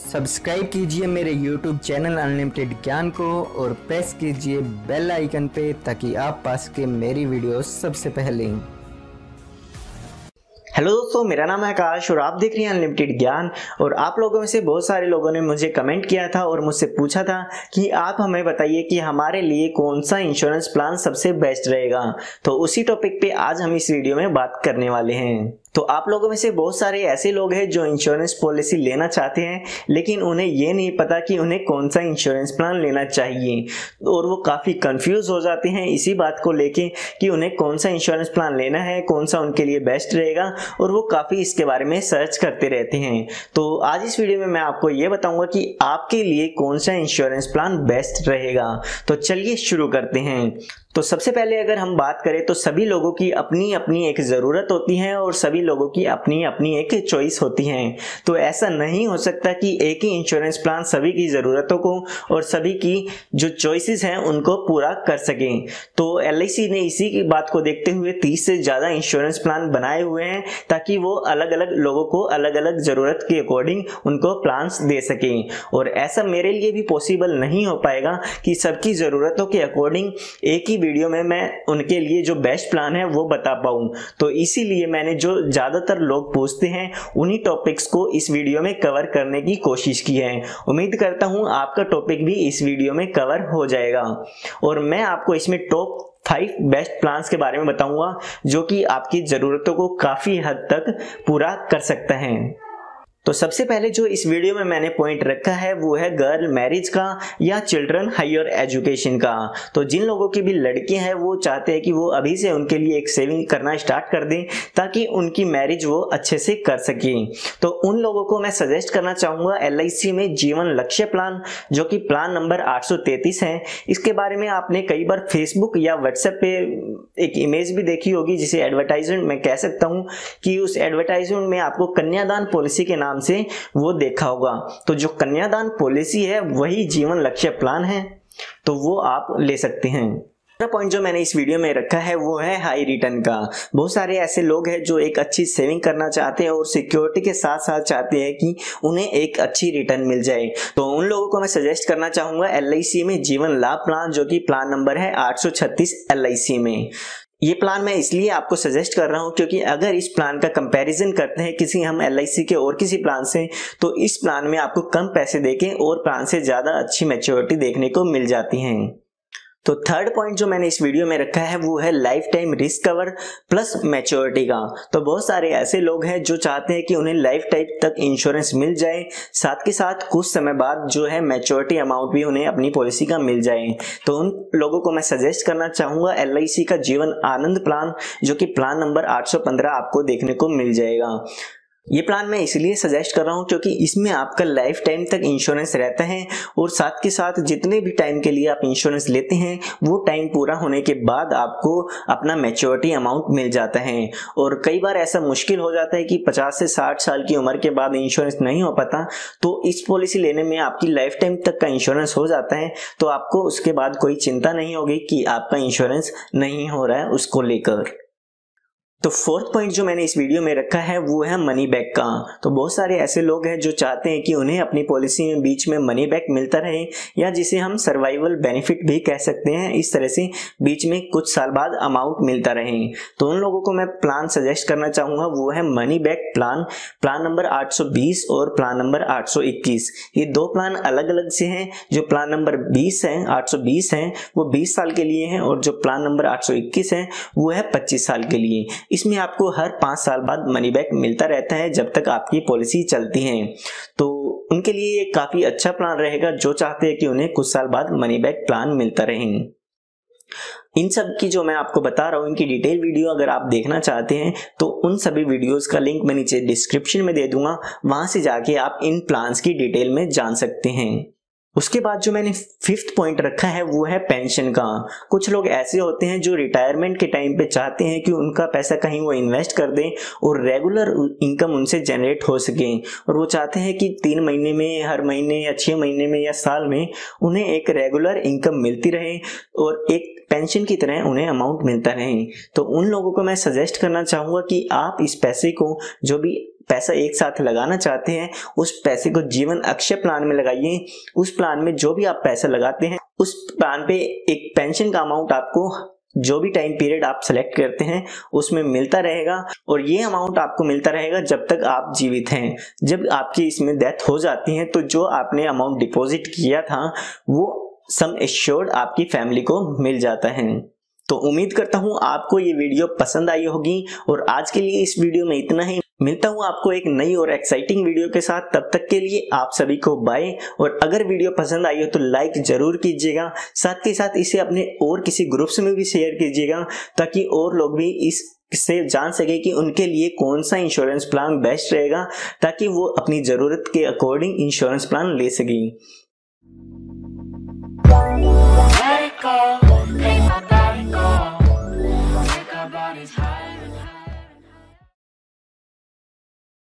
Subscribe कीजिए मेरे YouTube channel unlimited ज्ञान को और प्रेस कीजिए बेल आइकन पे ताकि आप पा सके मेरी वीडियो सबसे पहले। हेलो दोस्तों, मेरा नाम है आकाश और आप देख रहे हैं अनलिमिटेड ज्ञान। और आप लोगों में से बहुत सारे लोगों ने मुझे कमेंट किया था और मुझसे पूछा था कि आप हमें बताइए कि हमारे लिए कौन सा इंश्योरेंस प्लान सबसे बेस्ट रहेगा। तो उसी टॉपिक पे आज हम इस वीडियो में बात करने वाले हैं। तो आप लोगों में से बहुत सारे ऐसे लोग हैं जो इंश्योरेंस पॉलिसी लेना चाहते हैं, लेकिन उन्हें ये नहीं पता कि उन्हें कौन सा इंश्योरेंस प्लान लेना चाहिए और वो काफ़ी कंफ्यूज हो जाते हैं इसी बात को लेके कि उन्हें कौन सा इंश्योरेंस प्लान लेना है, कौन सा उनके लिए बेस्ट रहेगा, और वो काफ़ी इसके बारे में सर्च करते रहते हैं। तो आज इस वीडियो में मैं आपको ये बताऊंगा कि आपके लिए कौन सा इंश्योरेंस प्लान बेस्ट रहेगा। तो चलिए शुरू करते हैं। तो सबसे पहले अगर हम बात करें तो सभी लोगों की अपनी अपनी एक ज़रूरत होती है और सभी लोगों की अपनी अपनी एक चॉइस होती है। तो ऐसा नहीं हो सकता कि एक ही इंश्योरेंस प्लान सभी की ज़रूरतों को और सभी की जो चॉइसेस हैं उनको पूरा कर सकें। तो LIC ने इसी की बात को देखते हुए 30 से ज़्यादा इंश्योरेंस प्लान बनाए हुए हैं ताकि वो अलग अलग लोगों को अलग अलग ज़रूरत के अकॉर्डिंग उनको प्लान्स दे सकें। और ऐसा मेरे लिए भी पॉसिबल नहीं हो पाएगा कि सबकी ज़रूरतों के अकॉर्डिंग एक ही वीडियो में मैं उनके लिए जो बेस्ट प्लान है वो बता पाऊं। तो इसीलिए मैंने जो ज़्यादातर लोग पूछते हैं उन्हीं टॉपिक्स को इस वीडियो में कवर करने की कोशिश की है। उम्मीद करता हूं आपका टॉपिक भी इस वीडियो में कवर हो जाएगा और मैं आपको इसमें टॉप 5 बेस्ट प्लान्स के बारे में बताऊंगा जो कि आपकी ज़रूरतों को काफ़ी हद तक पूरा कर सकता है। तो सबसे पहले जो इस वीडियो में मैंने पॉइंट रखा है वो है गर्ल मैरिज का या चिल्ड्रन हायर एजुकेशन का। तो जिन लोगों की भी लड़कियां हैं वो चाहते हैं कि वो अभी से उनके लिए एक सेविंग करना स्टार्ट कर दें ताकि उनकी मैरिज वो अच्छे से कर सकें। तो उन लोगों को मैं सजेस्ट करना चाहूँगा LIC में जीवन लक्ष्य प्लान, जो कि प्लान नंबर 833 है। इसके बारे में आपने कई बार फेसबुक या व्हाट्सएप पे एक इमेज भी देखी होगी जिसे एडवर्टाइजमेंट मैं कह सकता हूँ कि उस एडवर्टाइजमेंट में आपको कन्यादान पॉलिसी के नाम से वो देखा होगा। तो जो कन्यादान पॉलिसी है वही जीवन लक्ष्य प्लान है, तो वो आप ले सकते हैं। दूसरा पॉइंट जो मैंने इस वीडियो में रखा है वो है हाई रिटर्न का। बहुत सारे ऐसे लोग हैं जो एक अच्छी सेविंग करना चाहते हैं और सिक्योरिटी के साथ साथ चाहते हैं कि उन्हें एक अच्छी रिटर्न मिल जाए। तो उन लोगों को मैं सजेस्ट करना चाहूँगा LIC में जीवन लाभ प्लान, जो कि प्लान नंबर है 836 LIC में। ये प्लान मैं इसलिए आपको सजेस्ट कर रहा हूँ क्योंकि अगर इस प्लान का कंपैरिजन करते हैं किसी हम LIC के और किसी प्लान से, तो इस प्लान में आपको कम पैसे देके और प्लान से ज़्यादा अच्छी मैच्योरिटी देखने को मिल जाती हैं। तो थर्ड पॉइंट जो मैंने इस वीडियो में रखा है वो है life time risk cover plus maturity का। तो बहुत सारे ऐसे लोग हैं जो चाहते हैं कि उन्हें लाइफ टाइम तक इंश्योरेंस मिल जाए, साथ के साथ कुछ समय बाद जो है मैच्योरिटी अमाउंट भी उन्हें अपनी पॉलिसी का मिल जाए। तो उन लोगों को मैं सजेस्ट करना चाहूँगा LIC का जीवन आनंद प्लान, जो कि प्लान नंबर 815 आपको देखने को मिल जाएगा। ये प्लान मैं इसलिए सजेस्ट कर रहा हूँ क्योंकि इसमें आपका लाइफ टाइम तक इंश्योरेंस रहता है और साथ के साथ जितने भी टाइम के लिए आप इंश्योरेंस लेते हैं वो टाइम पूरा होने के बाद आपको अपना मैच्योरिटी अमाउंट मिल जाता है। और कई बार ऐसा मुश्किल हो जाता है कि 50 से 60 साल की उम्र के बाद इंश्योरेंस नहीं हो पाता, तो इस पॉलिसी लेने में आपकी लाइफ टाइम तक का इंश्योरेंस हो जाता है, तो आपको उसके बाद कोई चिंता नहीं होगी कि आपका इंश्योरेंस नहीं हो रहा है उसको लेकर। तो फोर्थ पॉइंट जो मैंने इस वीडियो में रखा है वो है मनी बैक का। तो बहुत सारे ऐसे लोग हैं जो चाहते हैं कि उन्हें अपनी पॉलिसी में बीच में मनी बैक मिलता रहे, या जिसे हम सर्वाइवल बेनिफिट भी कह सकते हैं। इस तरह से बीच में कुछ साल बाद अमाउंट मिलता रहे। तो उन लोगों को मैं प्लान सजेस्ट करना चाहूँगा वो है money back plan, plan number 820 और प्लान नंबर 821। ये दो प्लान अलग अलग से हैं। जो प्लान नंबर 20 है 820 है वो 20 साल के लिए है, और जो प्लान नंबर 821 है वो है 25 साल के लिए। इसमें आपको हर 5 साल बाद मनी बैक मिलता रहता है जब तक आपकी पॉलिसी चलती है। तो उनके लिए ये काफ़ी अच्छा प्लान रहेगा जो चाहते हैं कि उन्हें कुछ साल बाद मनी बैक प्लान मिलता रहे। इन सब की जो मैं आपको बता रहा हूँ इनकी डिटेल वीडियो अगर आप देखना चाहते हैं तो उन सभी वीडियोस का लिंक मैं नीचे डिस्क्रिप्शन में दे दूंगा, वहां से जाके आप इन प्लान्स की डिटेल में जान सकते हैं। उसके बाद जो मैंने 5th पॉइंट रखा है वो है पेंशन का। कुछ लोग ऐसे होते हैं जो रिटायरमेंट के टाइम पे चाहते हैं कि उनका पैसा कहीं वो इन्वेस्ट कर दें और रेगुलर इनकम उनसे जनरेट हो सके, और वो चाहते हैं कि 3 महीने में, हर महीने या 6 महीने में या साल में उन्हें एक रेगुलर इनकम मिलती रहे और एक पेंशन की तरह उन्हें अमाउंट मिलता रहे। तो उन लोगों को मैं सजेस्ट करना चाहूँगा कि आप इस पैसे को, जो भी पैसा एक साथ लगाना चाहते हैं उस पैसे को जीवन अक्षय प्लान में लगाइए। उस प्लान में जो भी आप पैसा लगाते हैं उस प्लान पे एक पेंशन का अमाउंट आपको जो भी टाइम पीरियड आप सेलेक्ट करते हैं उसमें मिलता रहेगा, और ये अमाउंट आपको मिलता रहेगा जब तक आप जीवित हैं। जब आपकी इसमें डेथ हो जाती है तो जो आपने अमाउंट डिपॉजिट किया था वो सम एश्योर्ड आपकी फैमिली को मिल जाता है। तो उम्मीद करता हूँ आपको ये वीडियो पसंद आई होगी, और आज के लिए इस वीडियो में इतना ही। मिलता हूँ आपको एक नई और एक्साइटिंग वीडियो के साथ, तब तक के लिए आप सभी को बाय। और अगर वीडियो पसंद आई हो तो लाइक जरूर कीजिएगा, साथ ही साथ इसे अपने और किसी ग्रुप्स में भी शेयर कीजिएगा ताकि और लोग भी इससे जान सके कि उनके लिए कौन सा इंश्योरेंस प्लान बेस्ट रहेगा, ताकि वो अपनी जरूरत के अकॉर्डिंग इंश्योरेंस प्लान ले सकें।